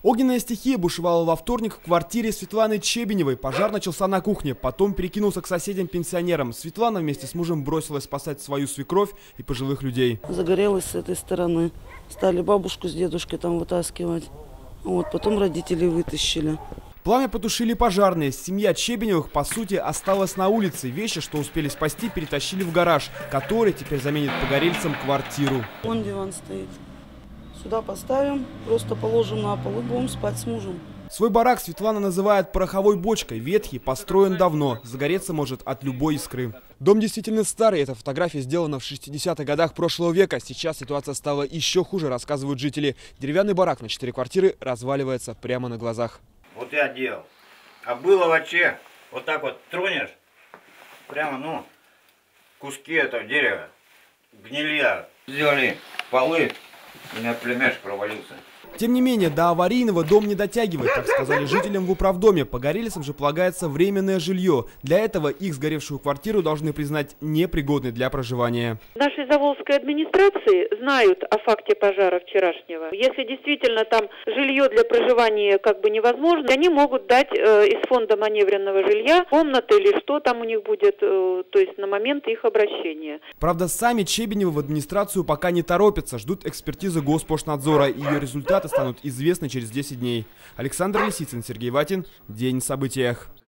Огненная стихия бушевала во вторник в квартире Светланы Чебеневой. Пожар начался на кухне, потом перекинулся к соседям-пенсионерам. Светлана вместе с мужем бросилась спасать свою свекровь и пожилых людей. Загорелась с этой стороны. Стали бабушку с дедушкой там вытаскивать. Потом родители вытащили. Пламя потушили пожарные. Семья Чебеневых, по сути, осталась на улице. Вещи, что успели спасти, перетащили в гараж, который теперь заменит погорельцам квартиру. Вон диван стоит. Сюда поставим, просто положим на пол и будем спать с мужем. Свой барак Светлана называет пороховой бочкой. Ветхий, построен давно. Загореться может от любой искры. Дом действительно старый. Эта фотография сделана в 60-х годах прошлого века. Сейчас ситуация стала еще хуже, рассказывают жители. Деревянный барак на 4 квартиры разваливается прямо на глазах. Вот я делал. А было вообще, вот так вот тронешь, прямо, куски этого дерева, гнилья. Сделали полы, у меня племяш провалился. Тем не менее, до аварийного дом не дотягивает, так сказали жителям в управдоме. Погорельцам же полагается временное жилье. Для этого их сгоревшую квартиру должны признать непригодной для проживания. Нашей заволжской администрации знают о факте пожара вчерашнего. Если действительно там жилье для проживания невозможно, они могут дать из фонда маневренного жилья комнаты или что там у них будет, то есть на момент их обращения. Правда, сами Чебеневы в администрацию пока не торопятся, ждут экспертизы Госпошнадзора. Ее результаты станут известны через 10 дней. Александр Лисицын, Сергей Ватин. День в событиях.